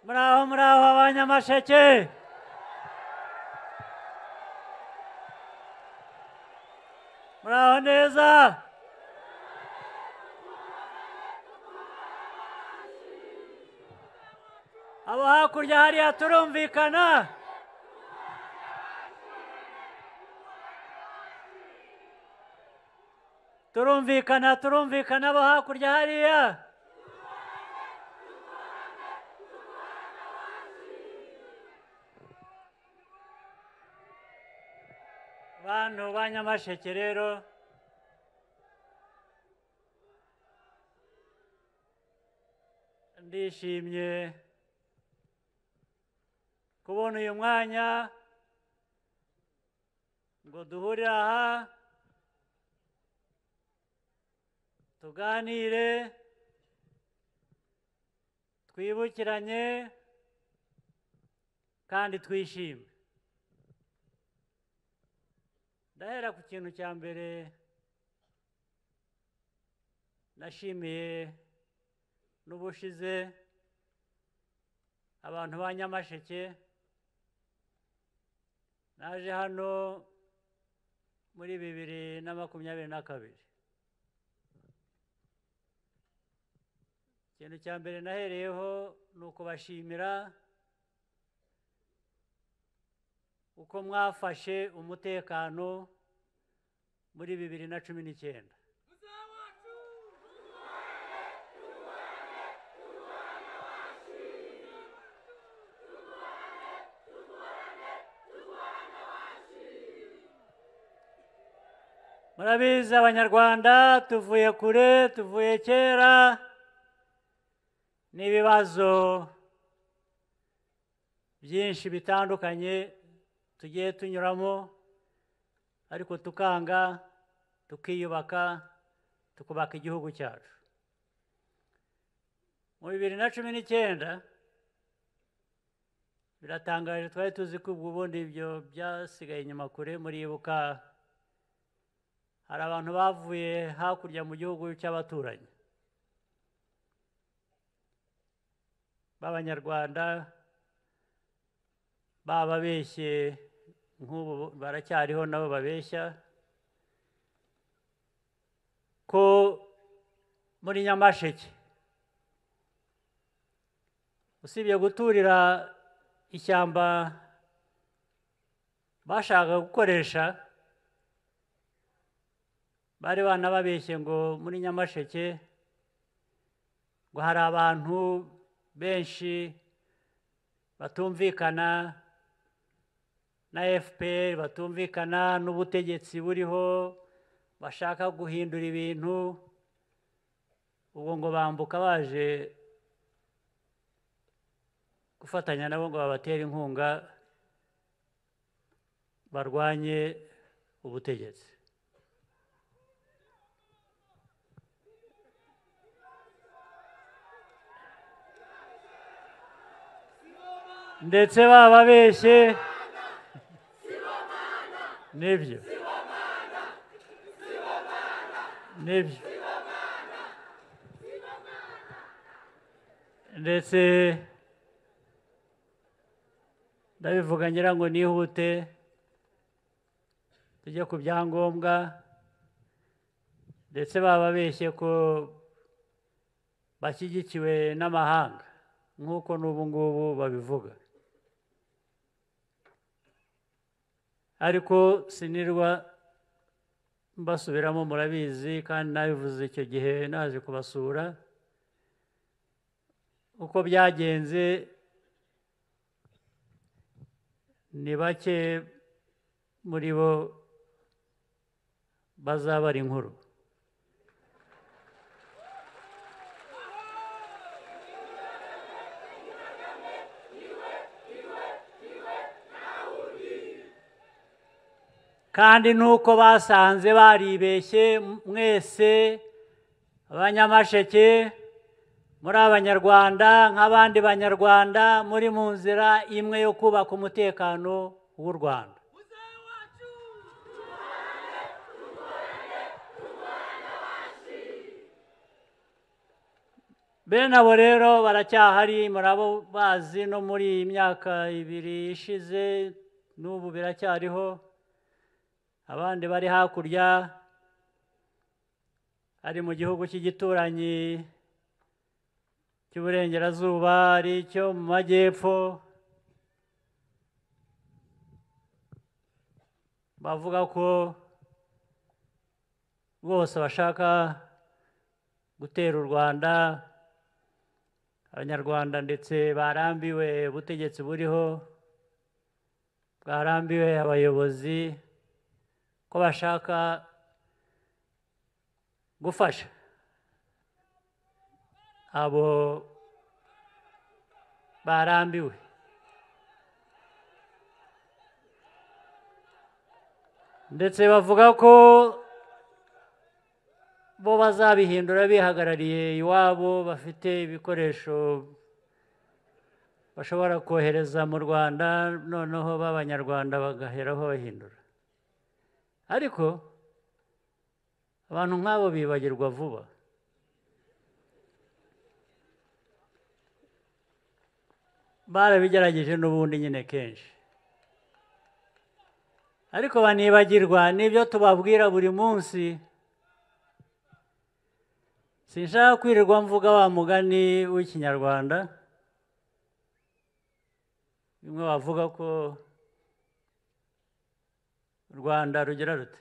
muraho abanyamasheke. Muraho neza. Abo hakurya hariya turumvikana. Turumvikana abo hakurya hariya. Bantu ba Nyamasheke rero, ndishimye kubona uyu mwanya ngo duhurire aha tuganire, twibukiranye kandi twishime. Ndahera ku kintu cya mbere nashimiye n'ubushize abantu ba Nyamasheke. Naje hano muri 2022. Ikintu cya mbere nahereyeho ni ukubashimira uko mwafashe umutekano muri 2019. Murabizi abanyarwanda tuvuye kure, tuvuye kera n'ibibazo byinshi bitandukanye tugiye tunyuramo, ariko tukanga, tukiyubaka, tukubaka igihugu cyacu. Mu 2019 biratangaje, twari tuzi ko ubundi ibyo byasigaye inyuma kure. Muribuka hari abantu bavuye hakurya mu gihugu cy'abaturanyi b'abanyarwanda, bababeshye, nk'ubu baracyariho nabo babeshya ko muri Nyamasheke usibye guturira ishyamba bashaka gukoresha, bari banababeshye ngo muri Nyamasheke ngo hari abantu benshi batumvikana na FPR, batumvikana n'ubutegetsi buriho, bashaka guhindura ibintu. Ubwo ngo bambuka baje gufatanya nabo ngo babatere inkunga barwanye ubutegetsi. Ndetse bababeshye nibyo ndetse ndabivuga ngira ngo nihute tujye ku byangombwa. Ndetse bababeshye ko bashyigikiwe n'amahanga nk'uko n'ubu ngubu babivuga, ariko sinirwa mbasubiramo, murabizi kandi nabivuze icyo gihe naje kubasura. Uko byagenze ni bake muri bo bazabara inkuru. Kandi nuko basanze baribeshye mwese abanyamasheke, muri abanyarwanda nk'abandi banyarwanda, muri mu nzira imwe yo kubaka umutekano w'u Rwanda. bene abo rero baracyahari, murabo bazi no muri iyi myaka ibiri ishize n'ubu biracyariho, abandi bari hakurya, ari mu gihugu cy'igituranyi cy'uburengerazuba, ari icyo mu majyepfo, bavuga ko bose bashaka gutera u Rwanda, abanyarwanda ndetse barambiwe ubutegetsi buriho, bwarambiwe abayobozi, ko bashaka gufasha abo barambiwe. Ndetse bavuga ko bo bazabihindura bihagarariye iwabo, bafite ibikoresho bashobora kohereza mu Rwanda, noneho b'abanyarwanda bagaheraho bahindura. Ariko abantu nk'abo bibagirwa vuba. Barabigerageje n'ubundi nyine kenshi, ariko banibagirwa n'ibyo tubabwira buri munsi. Sinshaka kwirirwa mvuga wa mugani w'ikinyarwanda, bimwe bavuga ko u Rwanda rugira rute,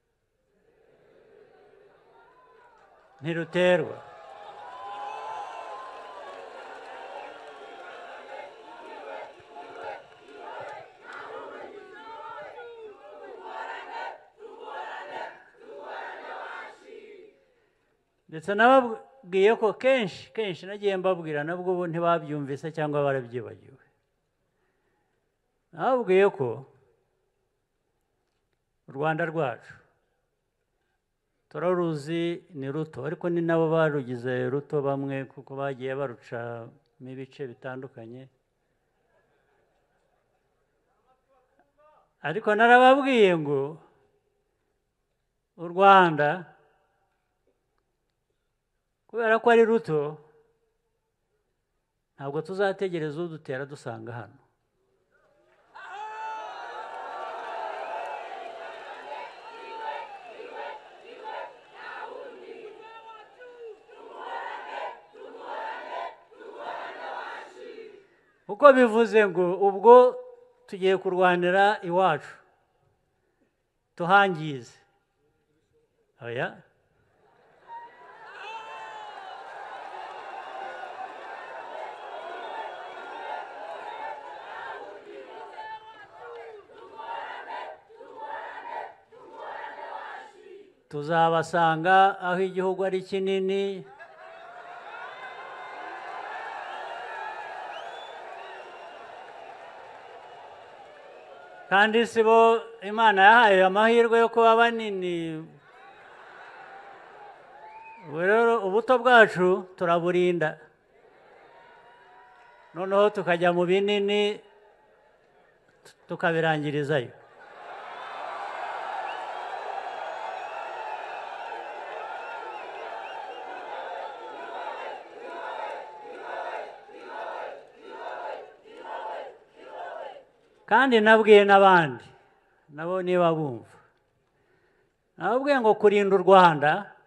ntiruterwa. Ndetse nababwiye ko kenshi nagiye mbabwira, nabwo ubu ntibabyumvise cyangwa barabyibagiwe. Nababwiye ko u Rwanda rwacu turaruzi ni ruto, ariko ni nabo barugize ruto bamwe, kuko bagiye barucamo ibice bitandukanye. Ariko narababwiye ngo u Rwanda kubera ko ari ruto, ntabwo tuzategereza udutera dusanga hano. Kuko bivuze ngo ubwo tugiye kurwanira iwacu tuhangize. Oya, tuzabasanga aho igihugu ari kinini, kandi si bo Imana yahaye amahirwe yo kuba banini. Ubu rero ubuto bwacu turaburinda, noneho tukajya mu binini tukabirangirizayo. Kandi nabwiye n'abandi nabo niba bumva, nababwiye ngo kurinda u Rwanda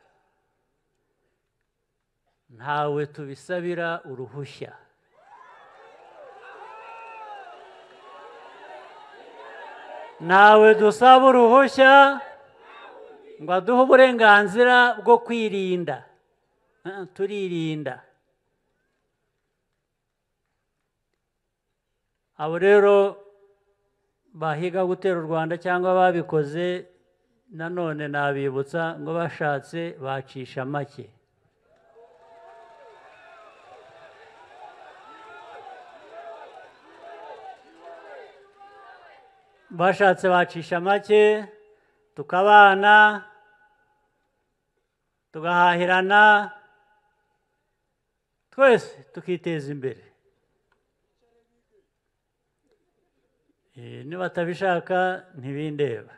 ntawe tubisabira uruhushya. Ntawe dusaba uruhushya ngo aduhe uburenganzira bwo kwirinda. Turirinda. Abo rero bahiga gutera u Rwanda cyangwa babikoze, nanone nabibutsa ngo bashatse bacisha make. Bashatse bacisha make, tukabana, tugahahirana, twese tukiteza imbere. Niba batabishaka ntibindeba.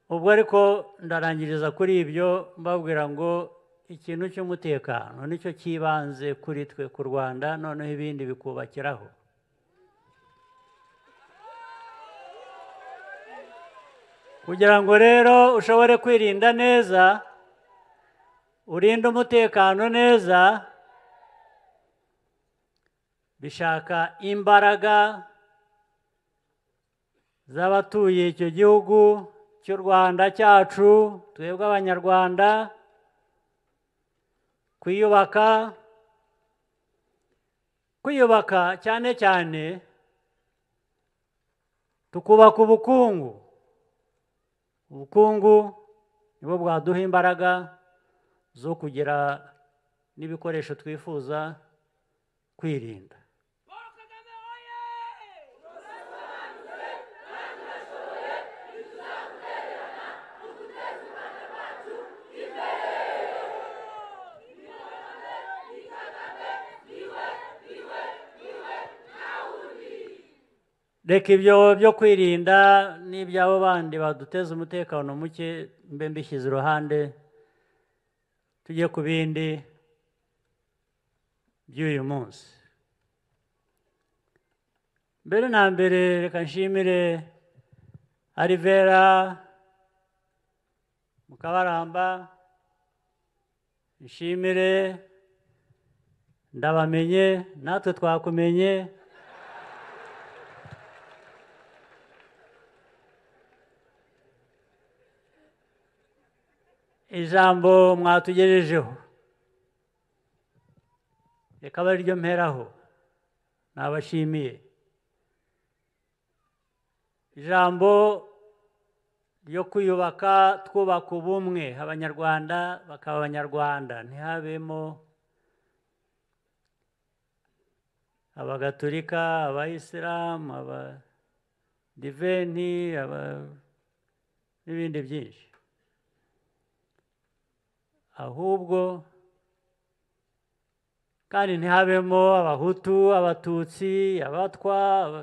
ubwo ariko ndarangiriza kuri ibyo mbabwira ngo ikintu cy'umutekano nicyo cyibanze kuri twe ku Rwanda, noneho ibindi bikubakiraho. Kugira ngo rero ushobore kwirinda neza, urinde umutekano neza, bishaka imbaraga z'abatuye icyo gihugu cy'u Rwanda cyacu, twebwe Abanyarwanda, kwiyubaka cyane cyane tukubaka ubukungu. Ubukungu nibo bwaduha imbaraga zo kugira n'ibikoresho twifuza kwirinda. Reka ibyo byo kwirinda n'iby'abo bandi baduteza umutekano muke mbe mbishyize iruhande, tujye ku bindi by'uyu munsi. Mbere na mbere reka nshimire Alivera Mukabaramba, nshimire Ndabamenye, natwe twakumenye. Ijambo mwatugejejeho reka abe ariryo mperaho, nabashimiye. Ijambo ryo kwiyubaka, twubaka ubumwe, Abanyarwanda bakaba Abanyarwanda, ntihabemo Abagatolika, Abayisilamu, Abadiventi, n'ibindi byinshi, ahubwo kandi ntihabemo Abahutu, Abatutsi, Abatwa.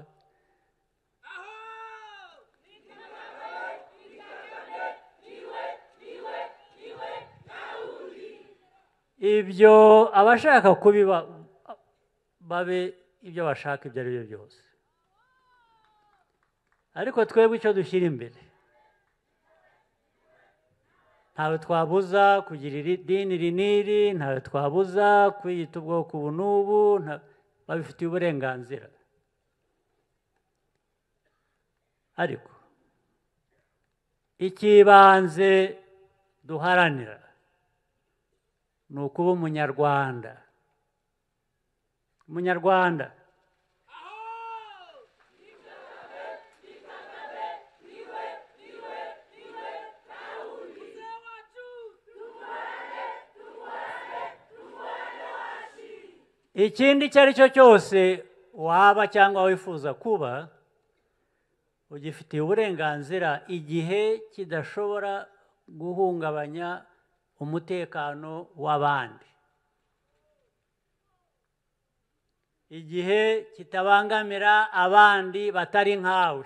Ibyo abashaka kubiba babe ibyo bashaka, ibyo ari byo byose, ariko twebwe icyo dushyira imbere, ntawe twabuza kugira idini iri n'iri, ntawe twabuza kwiyita ubwoko ubu n'ubu, babifitiye uburenganzira. Ariko icy'ibanze duharanira ni ukuba Umunyarwanda. Umunyarwanda ikindi icyo ari cyo cyose waba cyangwa wifuza kuba, ugifitiye uburenganzira igihe kidashobora guhungabanya umutekano w'abandi, igihe kitabangamira abandi batari nkawe.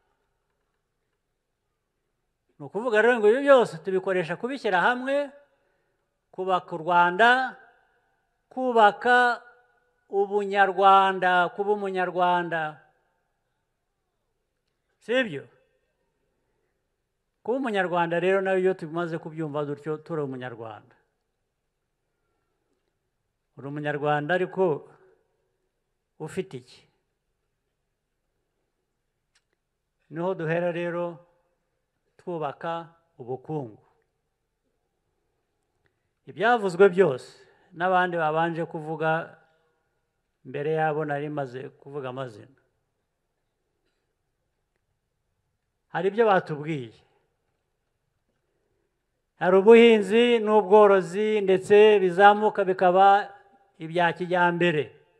Ni ukuvuga rero ngo ibi byose tubikoresha kubishyira hamwe, kubaka u Rwanda, kubaka ubunyarwanda, kuba Umunyarwanda, sibyo? Kuba Umunyarwanda rero nawe iyo tumaze kubyumva dutyo, turi Umunyarwanda. Uri Umunyarwanda ariko ufite iki? Niho duhera rero twubaka ubukungu. Ibyavuzwe byose n'abandi babanje kuvuga mbere yabo nari maze kuvuga amazina, hari ibyo batubwiye. Hari ubuhinzi n'ubworozi ndetse bizamuka bikaba ibya kijyambere.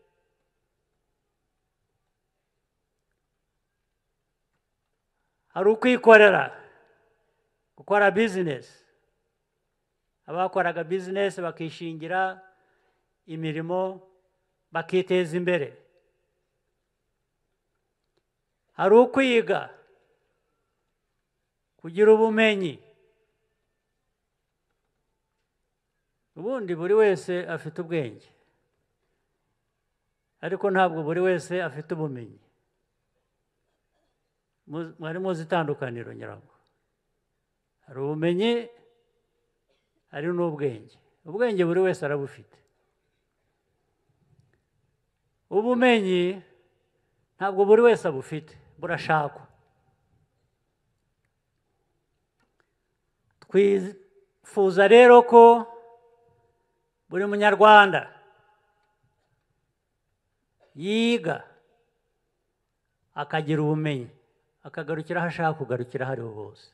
Hari ukwikorera, gukora bizinesi, abakoraga bizinesi bakishingira imirimo bakiteza imbere. Hari ukwiga kugira ubumenyi. Ubundi buri wese afite ubwenge, ariko ntabwo buri wese afite ubumenyi. Mwari muzi itandukaniro nyirango. Hari ubumenyi, hari n'ubwenge. Ubwenge buri wese arabufite. Ubumenyi ntabwo buri wese abufite, burashakwa. Twifuza rero ko buri munyarwanda yiga akagira ubumenyi, akagarukira aho ashaka kugarukira aho ariho hose.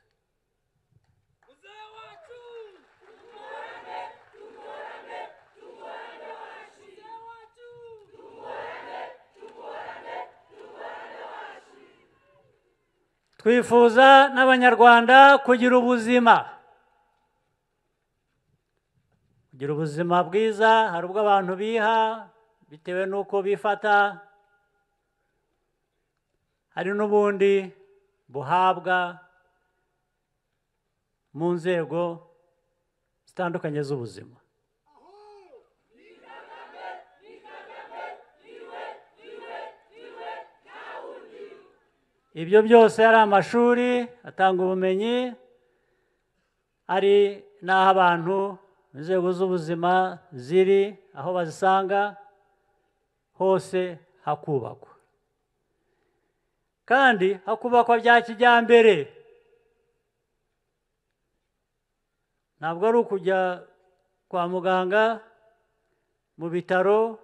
Twifuza n'abanyarwanda kugira ubuzima bwiza. Hari ubwo abantu biha bitewe n'uko bifata, hari n'ubundi buhabwa mu nzego zitandukanye z'ubuzima. Ibyo byose ari amashuri atanga ubumenyi, ari n'aho abantu inzego z'ubuzima ziri, aho bazisanga hose hakubakwa. Kandi hakubakwa bya kijyambere. Ntabwo ari ukujya kwa muganga mu bitaro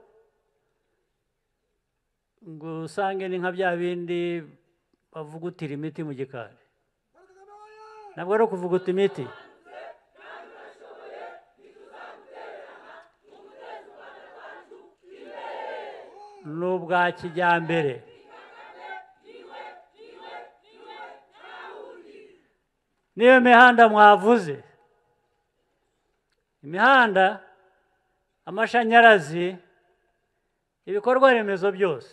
ngo usange ni nka bya bindi bavugutira imiti mu gikari. Ntabwo ari ukuvuguta imiti. Ni ubwa kijyambere. Niyo mihanda mwavuze, imihanda, amashanyarazi, ibikorwa remezo byose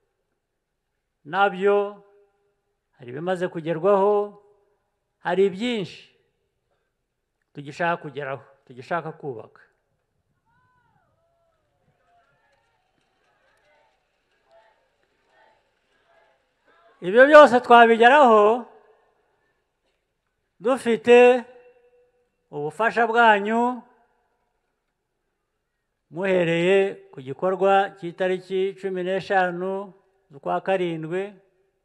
nabyo hari ibimaze kugerwaho, hari byinshi tugishaka kugeraho, tugishaka kubaka. Ibyo byose twabigeraho dufite ubufasha bwanyu, muhereye ku gikorwa cy'itariki 15 z'ukwa Karindwi,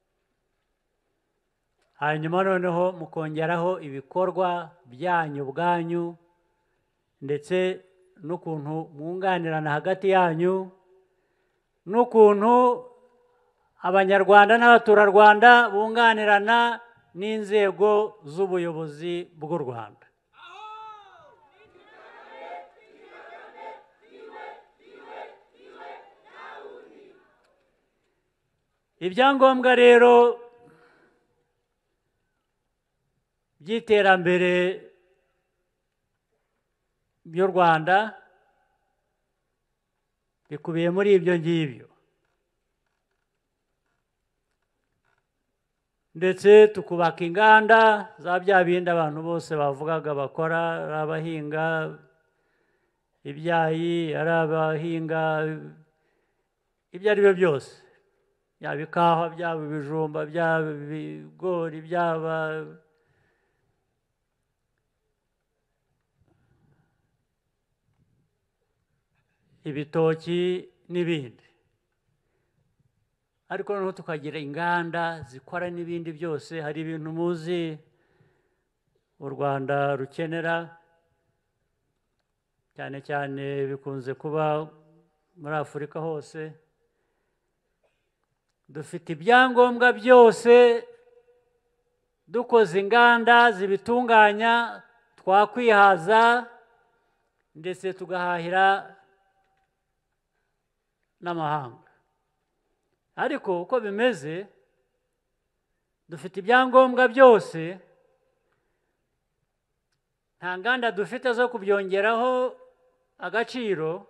hanyuma noneho mukongeraho ibikorwa byanyu ubwanyu, ndetse n'ukuntu mwunganirana hagati yanyu, n'ukuntu Abanyarwanda n'abaturarwanda bunganirana n'inzego z'ubuyobozi bw'u Rwanda. Ibyangombwa rero by'iterambere by'u Rwanda bikubiye muri ibyo ngibyo. Ndetse tukubaka inganda za bya bindi abantu bose bavugaga bakora, ari abahinga ibyayi, ari abahinga ibyo ari byo byose, byaba ikawa, byaba ibijumba, byaba ibigori, byaba ibitoki n'ibindi. Ariko noneho tukagira inganda zikora n'ibindi byose. Hari ibintu muzi u Rwanda rukenera, cyane cyane bikunze kuba muri Afurika hose. Dufite ibyangombwa byose, dukoze inganda zibitunganya, twakwihaza ndetse tugahahira n'amahanga. Ariko uko bimeze, dufite ibyangombwa byose, nta nganda dufite zo kubyongeraho agaciro.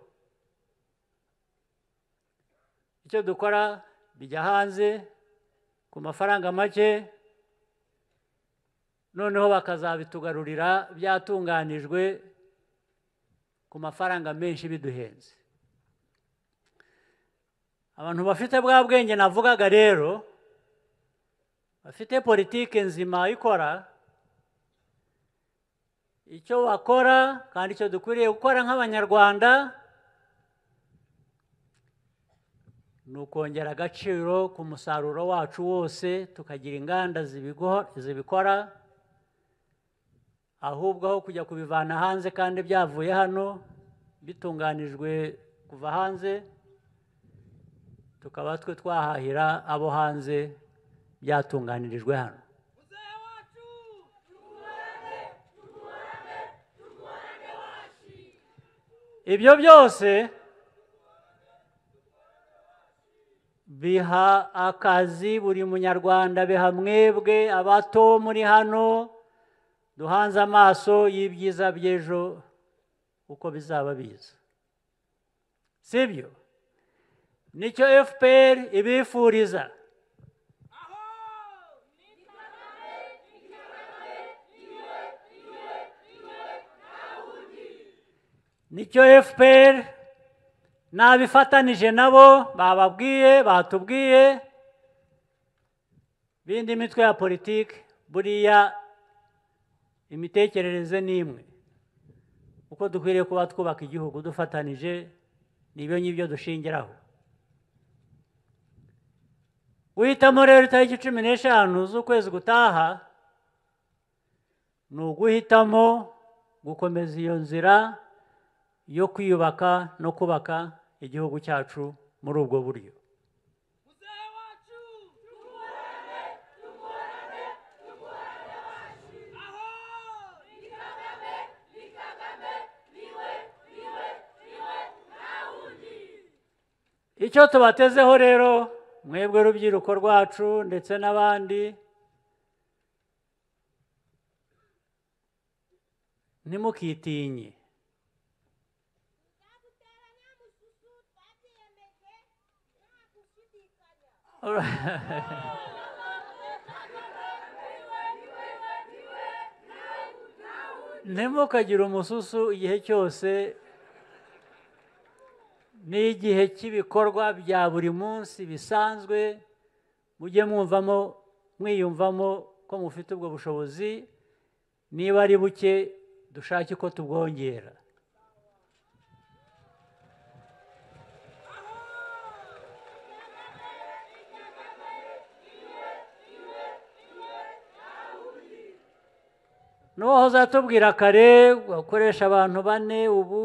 Icyo dukora bijya hanze ku mafaranga make, noneho bakazabitugarurira byatunganijwe ku mafaranga menshi biduhenze. Abantu bafite bwa bwenge navugaga rero, bafite politike nzima ikora, icyo bakora kandi icyo dukwiriye gukora nk'Abanyarwanda ni ukongera agaciro ku musaruro wacu wose, tukagira inganda zibikora, ahubwo aho kujya kubivana hanze kandi byavuye hano bitunganijwe kuva hanze, tukaba twe twahahira abo hanze byatunganirijwe hano. Ibyo byose biha akazi buri munyarwanda, biha mwebwe abato muri hano duhanze amaso y'ibyiza by'ejo uko bizaba biza, sibyo? Nicyo FPR ibifuriza. Nicyo FPR nabifatanije nabo bababwiye, batubwiye, bindi mitwe ya politiki, buriya imitekerereze ni imwe, uko dukwiriye kuba twubaka igihugu dufatanije, nibyo ngibyo dushingiraho. Guhitamo rero itariki 15 z'ukwezi gutaha ni uguhitamo gukomeza iyo nzira yo kwiyubaka no kubaka igihugu cyacu muri ubwo buryo. Icyo tubatezeho rero mwebwe rubyiruko rwacu ndetse n'abandi, ntimukitinye. Ntimukagire umususu igihe cyose, n'igihe cy'ibikorwa bya buri munsi bisanzwe, mujye mwiyumvamo ko mufite ubwo bushobozi, niba ari buke dushake ko tubwongera. N'uwahoze atubwira kare gukoresha abantu 4 ubu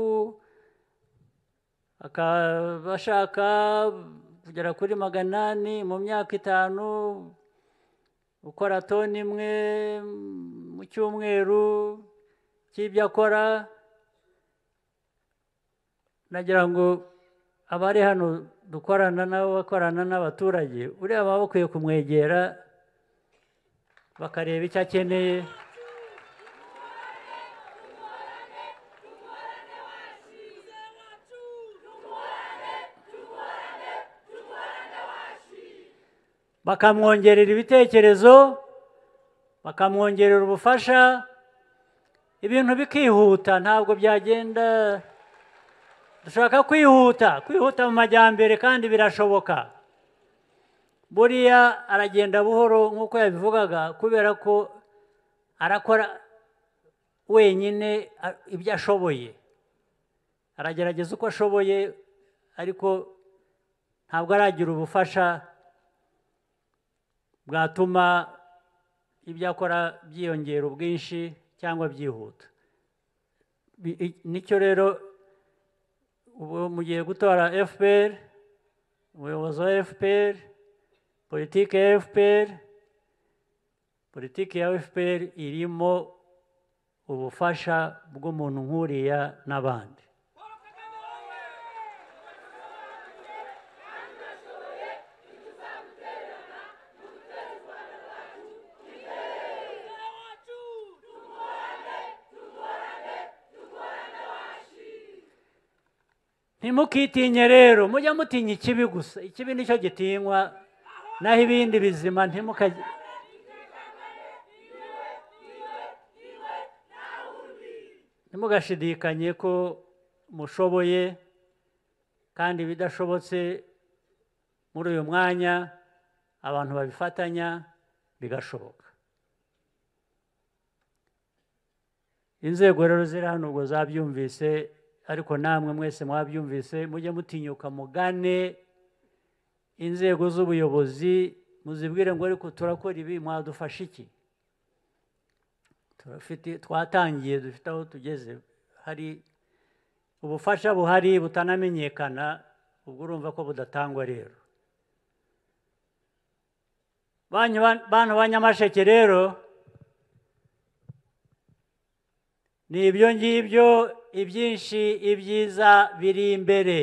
bashaka kugera kuri 800 mu myaka 5, ukora toni imwe mu cyumweru cy'ibyo akora. Nagira ngo abari hano dukorana nabo, bakorana n'abaturage, uriya baba bakwiye kumwegera bakareba icyo akeneye. Bakamwongerera ibitekerezo, bakamwongerera ubufasha, ibintu bikihuta. Ntabwo byagenda, dushaka kwihuta mu majyambere kandi birashoboka. Buriya aragenda buhoro nk'uko yabivugaga, kubera ko arakora wenyine ibyo ashoboye, aragerageza uko ashoboye, ariko ntabwo aragira ubufasha bwatuma ibyo akora byiyongera ubwinshi cyangwa byihuta. Nicyo rero ubu mugiye gutora FPR, umuyobozi wa FPR, politiki ya FPR. Politiki ya FPR irimo ubufasha bw'umuntu nk'uriya n'abandi. Ntimukitinye rero, mujya mutinya ikibi gusa. Ikibi nicyo gitinywa, naho ibindi bizima ntimukajye. ntimugashidikanye ko mushoboye kandi bidashobotse muri uyu mwanya abantu babifatanya bigashoboka. Inzego rero ziri hano ubwo zabyumvise, ariko namwe mwese mwabyumvise, mujye mutinyuka mugane inzego z'ubuyobozi muzibwire ngo ariko turakora ibi, mwadufasha iki? Twatangiye, dufite aho tugeze, hari ubufasha buhari butanamenyekana, ubwo urumva ko budatangwa rero. Bantu ba Nyamasheke rero, ni ibyo ngibyo, ibyinshi ibyiza biri imbere.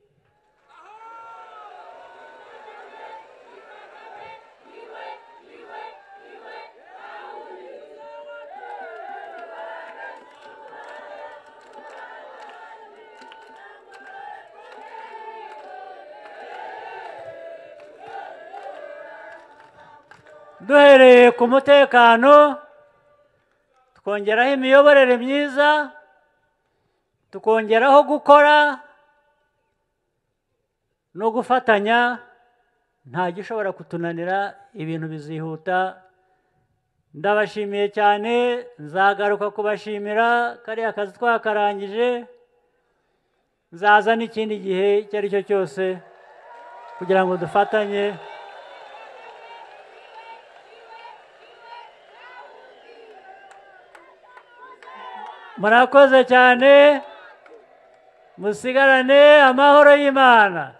Duhereye ku mutekano, tukongeraho imiyoborere myiza, tukongeraho gukora no gufatanya, nta gishobora kutunanira, ibintu bizihuta. Ndabashimiye cyane, nzagaruka kubashimira, kariya kazi twakarangije, nzaza n'ikindi gihe icyo ari cyo cyose kugira ngo dufatanye. Murakoze cyane, musigarane amahoro y'Imana.